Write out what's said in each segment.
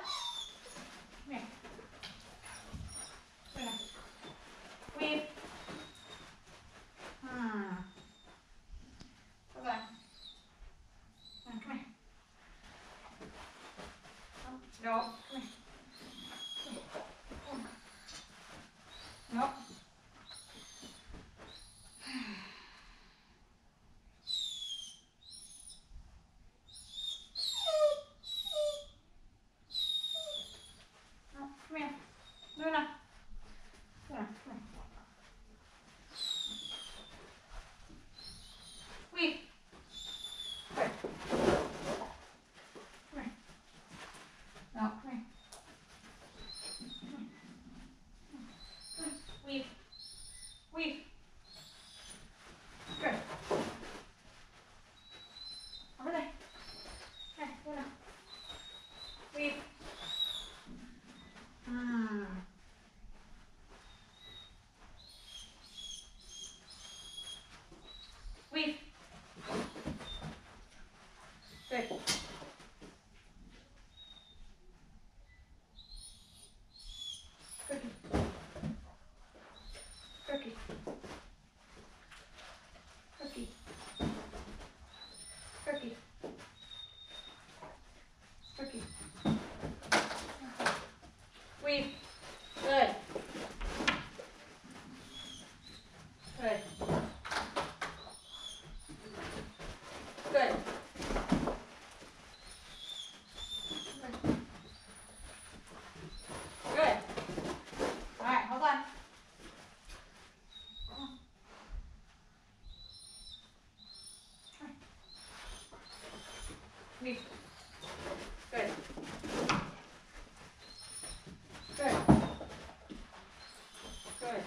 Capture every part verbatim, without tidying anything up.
Come here. Luna. Weave. Hmm. Hold on. Come here. No. Come here. No. No, come here. Luna. Luna, come here. Weave. Good. Come here. No, come here. Weave. Weave. Good. Over there. Here, Luna. Weave. Hmm. Weave. Good. Cookie. Cookie. Cookie. Cookie. Cookie. Weave. Good. Good. Good. Good. All right, hold on. Weave. Good. Good. Good.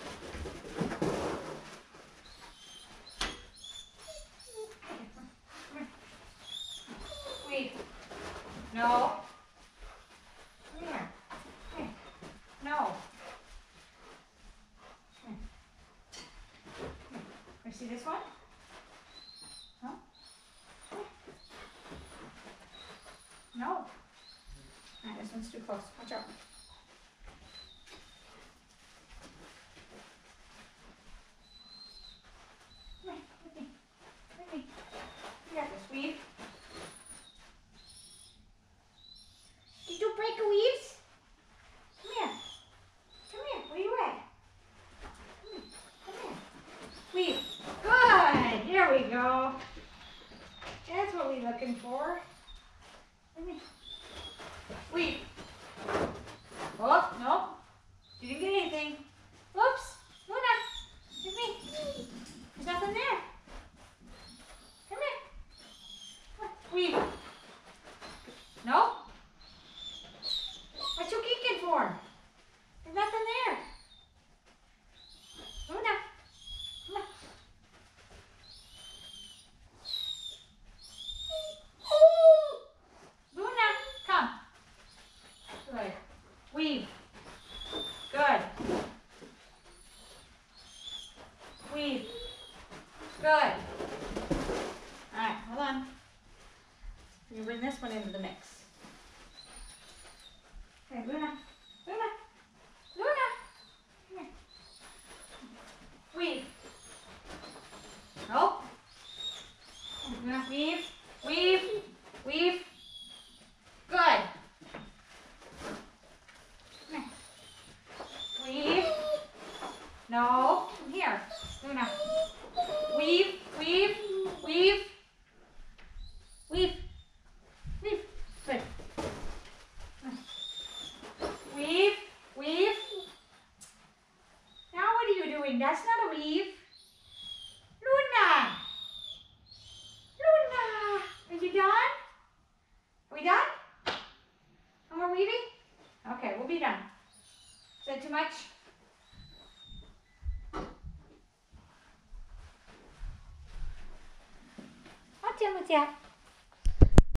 Weave. No. Come here. Come here. No. Come here. Come here. You see this one? No? No. All right, this one's too close. Watch out. Come here, with me. With me. You got this. Weave. Did you break a weaves? Come here. Come here. Where you at? Come here. Come here. Weave. Good. There we go. That's what we're looking for. Come here. Weave. Oh, no. You didn't get anything. Whoops. Luna. Give me. There's nothing there. Come here. Come on. Weave. No? What you geeking for? There's nothing there. Luna. Come on. Luna, come. Good. Weave. Good. Weave. Good. All right, hold on. You bring this one into the mix. Okay, Luna. Luna. Luna. Come here. Weave. Nope. Luna, weave. Weave. Weave. Good. Come here. Weave. No. Come here. Luna. Weave. Weave. Weave. Weave. Weave. Good. Weave. Weave. Now what are you doing? That's not a weave. Luna. Luna. Are you done? Are we done? No more weaving? Okay, we'll be done. Is that too much? Hot, Tim, what's that?